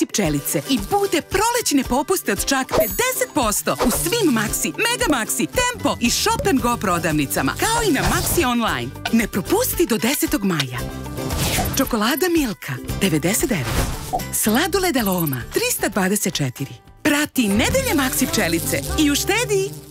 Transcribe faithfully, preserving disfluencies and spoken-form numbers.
Maxi pčelice i bude prolećne popuste od čak pedeset posto u svim Maxi, Mega Maxi, Tempo i Shop and Go prodavnicama, kao i na Maxi Online. Ne propusti do desetog maja. Čokolada Milka, devedeset devet. Sladoled Aroma, trista dvadeset četiri. Prati Nedelje Maxi pčelice i uštedi!